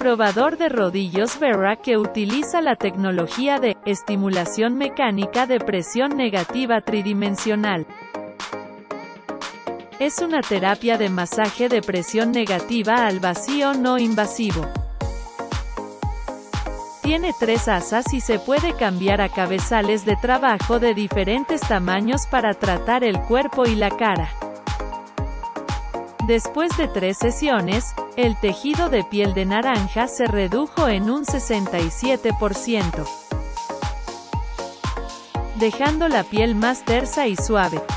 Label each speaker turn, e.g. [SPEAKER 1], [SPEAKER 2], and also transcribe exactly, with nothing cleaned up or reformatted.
[SPEAKER 1] Probador de rodillos Verra, que utiliza la tecnología de estimulación mecánica de presión negativa tridimensional. Es una terapia de masaje de presión negativa al vacío no invasivo. Tiene tres asas y se puede cambiar a cabezales de trabajo de diferentes tamaños para tratar el cuerpo y la cara. Después de tres sesiones, el tejido de piel de naranja se redujo en un sesenta y siete por ciento, dejando la piel más tersa y suave.